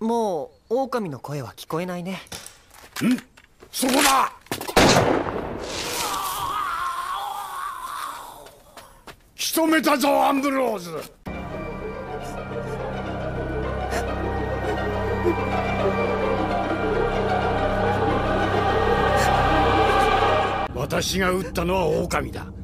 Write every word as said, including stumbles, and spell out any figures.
もう狼の声は聞こえないね。 ん？そこだ！仕留めたぞ、アンブローズ。私が撃ったのは狼だ。